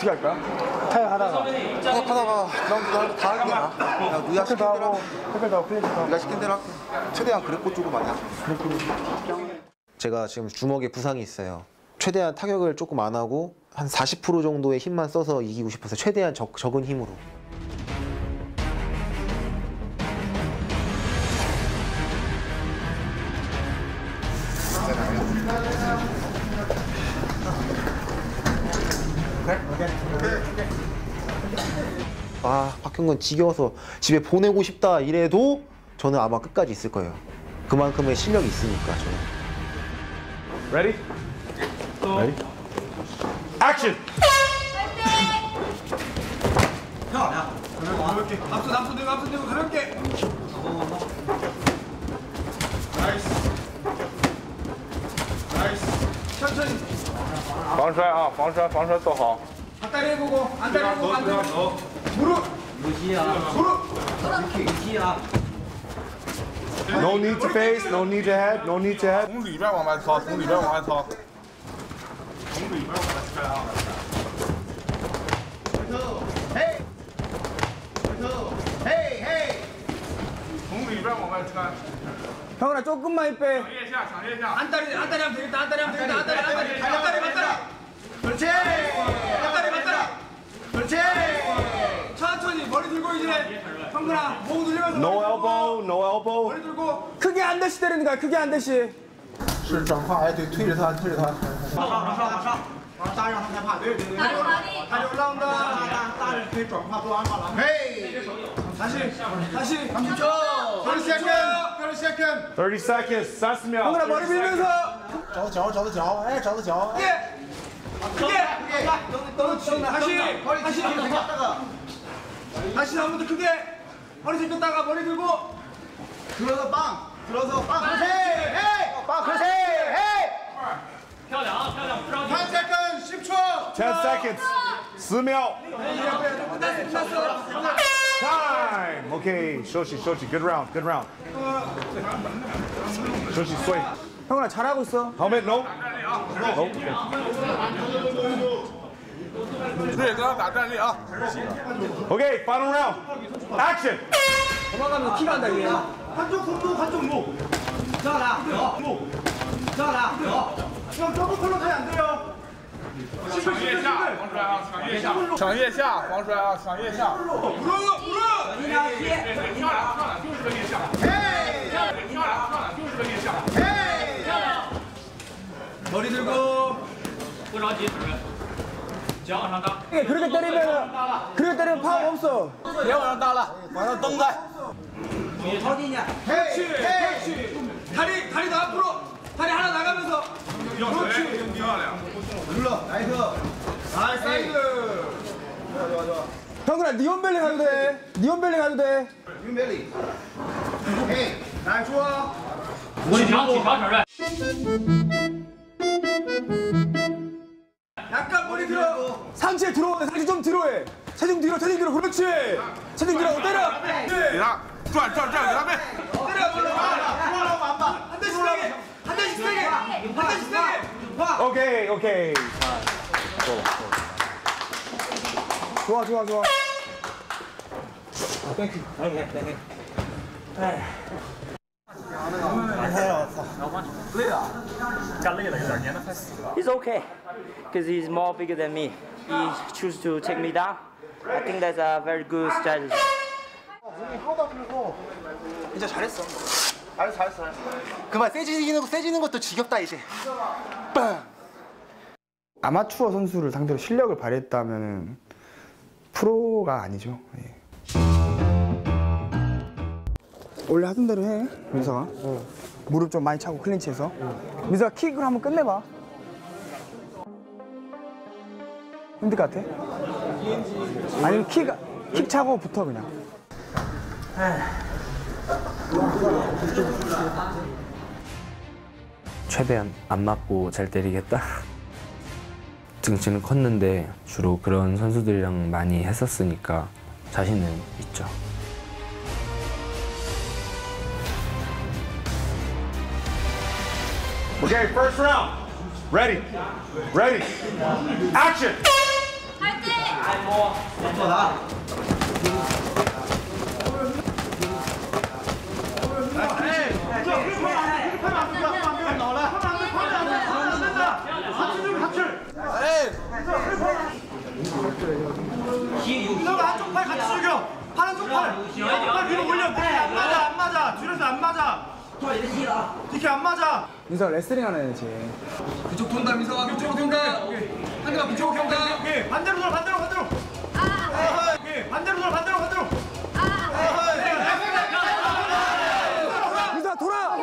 어떻게 할까? 타격하다가 그라운드도 다 할게 나. 네가 시킨 대로 할게. 태클도 하고 클린치도 하고. 네가 시킨 대로 할게. 최대한 그래프 주고 많이 할게. 제가 지금 주먹에 부상이 있어요. 최대한 타격을 조금 안 하고 한 40% 정도의 힘만 써서 이기고 싶어서 최대한 적은 힘으로. 아, 박형근 지겨워서 집에 보내고 싶다 이래도 저는 아마 끝까지 있을 거예요. 그만큼의 실력이 있으니까 저는. Ready? Ready? Action! 가볍게. 앞서 들고 가볍게. 나이스. 천천히. 防摔啊，防摔做好。 앞다리 해보고, 안다리 해보고, 무릎. 무릎. No need to face, no need to head, no need to head. 从里边往外操，从里边往外操。从里边往外穿。 형아 조금만 힘 빼. 抢腋下，抢腋下。 안다리 하면 되겠다. 안다리. 그렇지. 안다리. 그렇지. 천천히 머리 들고 이제. 형근아, 목 눌리면서. No elbow, no elbow. 머리 들고. 크게 한 대씩 때리는 거야. 크게 한 대씩. 是转胯，哎，对，推着他。 往上让他害怕。对。다리 올라온다. 大人可以转胯做鞍马郎。嘿， 다시. 30초. 30 seconds. 30 seconds, 30秒. 형근아, 머리 밀면서. 找着脚，哎，找着脚。 크게. 다시 한 번 더 크게. 허리 제꼈다가 머리 들고. 들어서 빵. 그렇지. 헤이. 빵, 그렇지. 헤이. 10 seconds, 10초. 10 seconds. 10秒. Time. Okay, Shoshi. Good round. Shoshi, sway. 형아 잘하고 있어. Helmet, no. 对，跟他打站立啊。 Okay, final round. Action. 도망가면 키가 한다 이게. 한쪽 목. 형 더블 컬러 가면 안 돼요. 抢腋下，防摔啊，抢腋下，抢腋下，防摔啊，抢腋下。 무릎. 漂亮，就是个腋下。 헤이. 漂亮，就是个腋下。 헤이. 머리 들고. 不着急，主任。脚往上搭。 그렇게 때리면 파워 없어. 别往上搭了，往上蹬开。 그렇지. 다리 더 앞으로. 다리 하나 나가면서. 그렇지. 漂亮。 눌러. 나이스. 좋아. 형아 니온벨리 가도 돼. 윤벨리. 헤이. 나이스 좋아. 起床，主任。 약간 머리 들어. 상체 들어오네. 상체 좀 들어해. 체중 뒤로. 그렇지. 체중 뒤로 때려. 给他转，给他背。 한 대씩 세게. 오케이. 좋아. It's okay, because he's more bigger than me. He chooses to take me down. I think that's a very good strategy. 이제 잘했어. 잘했어. 그만 세지는 것도 지겹다 이제. 빵. 아마추어 선수를 상대로 실력을 발휘했다면 프로가 아니죠. 예. 원래 하던 대로 해, 민서가. 무릎 좀 많이 차고 클린치해서. 민서가 킥을 한번 끝내봐. 힘들 것 같아? 아니면 킥 차고 붙어 그냥. 최대한 안 맞고 잘 때리겠다. 등치는 컸는데 주로 그런 선수들이랑 많이 했었으니까 자신은 있죠. Okay, first round. Ready. Action. 화이팅! 민서가 한쪽 팔 같이 죽여. 팔 한쪽 팔. 팔 위로 올려. 안 맞아, 안 맞아. 줄여서 안 맞아. 이렇게 안 맞아. 민서가 레슬링 하는 애지. 그쪽 돈다, 민서가. 그쪽 돈다. 한대만 그쪽 경다. 오케이. 반대로 돌아, 반대로, 반대로. 오케이. 반대로 돌아, 반대로, 반대로. 민서가 돌아.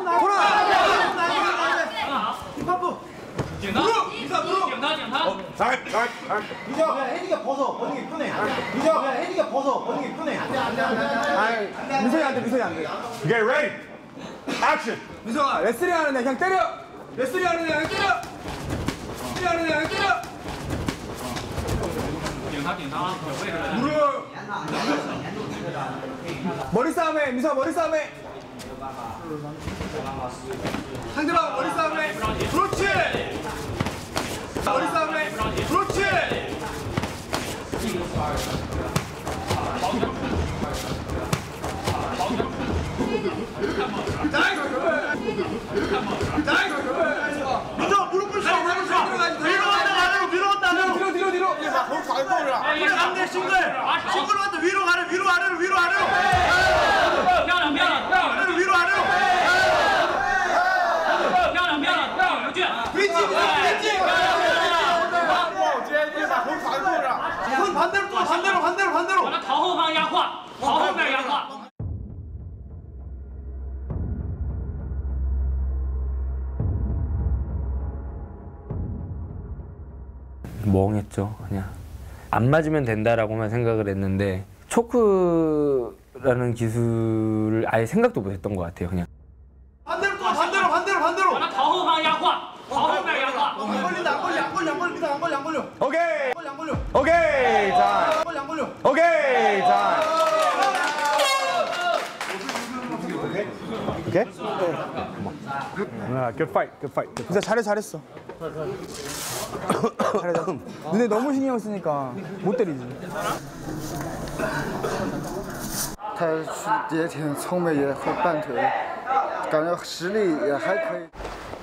힙합. 警他，警他，警他。 민서 그냥 헤디가 벗어. 벗는 게 편해. 민서 그냥 헤디가 벗어. 벗는 게 편해. 아니, 민서이 안 돼. Get ready. Action. 민서가 레슬링 하는 애 그냥 때려. 레슬링 하는 애 그냥 때려. 레슬링 하는 애 그냥 때려. 警他，警他，有位置的。 무릎. 머리 싸움해. 민서가 머리 싸움해. 상대방 머리 싸움해. 그렇지. 머리 싸움해. 그렇지. 민서 무릎 꿇어. 위로 간다, 아래로. 위로 간다, 아래로. 뒤로. 싱글, 싱글로 간다. 위로 가래. 위로 아래로. 위로 아래로. 漂亮，漂亮，漂亮， 아래로 위로 아래로. 漂亮，漂亮，漂亮，回去。 위치. 손 반대로 또 반대로. 把他朝后方压胯，朝后面压胯。 멍했죠. 그냥 안 맞으면 된다라고만 생각을 했는데 초크라는 기술을 아예 생각도 못했던 것 같아요. 그냥 반대로 또 반대로. 把他朝后方压胯，朝后面压胯。 안 걸린다. 안 걸려. 오케이. 안 걸려. 오케이. 자. 안 걸려. 오케이. 자. 오케이? Good fight. 진짜 잘했어. 잘했어. 눈에 너무 신경 쓰니까 못 때리지. 他也挺聪明，也会拌腿，感觉实力也还可以。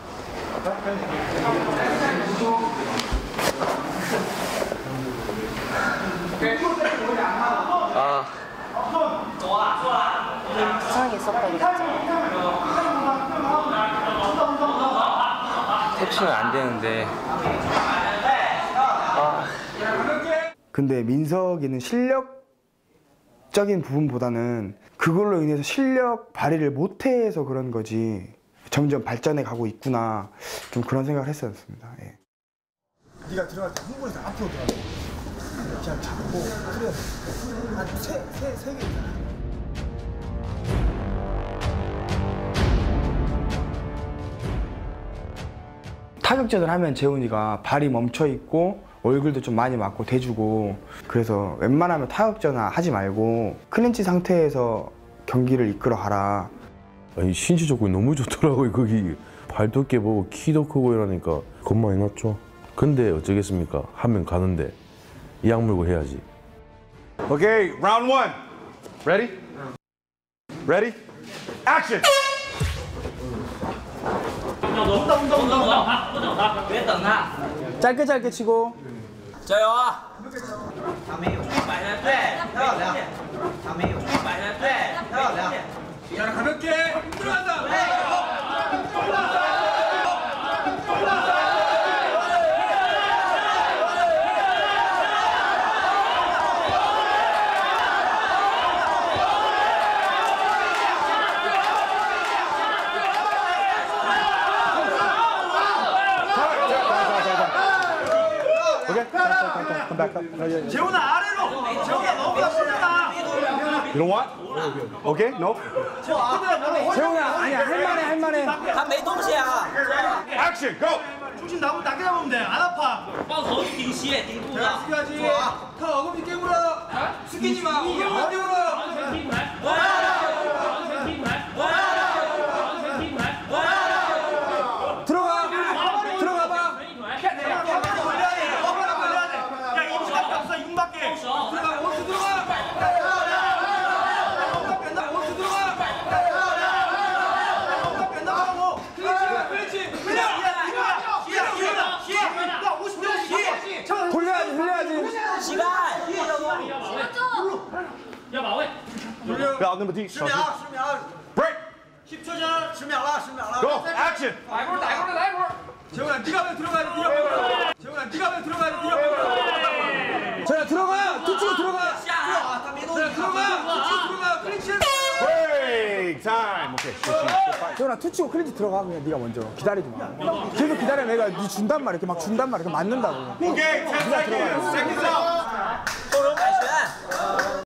부상이 있었다고 그랬잖아. 터치는 안 되는데 근데 민석이는 실력적인 부분보다는 그걸로 인해서 실력 발휘를 못해서 그런 거지 점점 발전해 가고 있구나 좀 그런 생각을 했었습니다. 예. 네가 들어갈 때 흥분해서 앞으로 들어가. 그냥 잡고 그래. 한세 개. 타격전을 하면 재훈이가 발이 멈춰 있고 얼굴도 좀 많이 맞고 대주고 그래서 웬만하면 타격전 하지 말고 클린치 상태에서 경기를 이끌어 가라. 아니 신체 조건이 너무 좋더라고요. 거기 발도 깨보고 키도 크고 이러니까 겁 많이 났죠. 근데 어쩌겠습니까? 하면 가는데 이 악물고 해야지. Okay, round 1. Ready? Ready? Action. 不等他，别等他。 짧게 치고. 加油啊！ 他没有摆的对，漂亮。他没有摆的对，漂亮。 야, 가볍게. 들어간다. 재훈아 아래로. 재훈아 너무 앞서잖아. You know what? Okay, no. 재훈아 아니야 할만해. 他没东西啊。 Action, go. 중심 나무 낮게 잡으면 돼. 안 아파. 抱头顶膝，顶肚子。 스키하지. 더 어금니 깨물어. 숙이지 마. 어금니 깨물어. 完全踢牌，完全踢牌，完全踢牌。 들어가 봐. 一腿。 걸려야 돼. 야, 임시밖에 없어. 임시. 老那么低。 10秒，10秒。 break。 10초 전。 10秒了，10秒了。 Go action。 来一波，来一波，来一波。 재훈아 네가 왜 들어가야 돼? 재훈아 네가 왜 들어가야 돼? 자 들어가! 투치고 들어가! 자 들어가! 투치고 들어가! 클린치! 브레이크 타임! 오케이 재훈아 투치고 클린치 들어가 그냥 네가 먼저 기다리지 마 계속 기다려 내가 네 준단 말이야 이렇게 막 준단 말이야 이렇게 맞는다고 오케이 10 seconds! seconds up!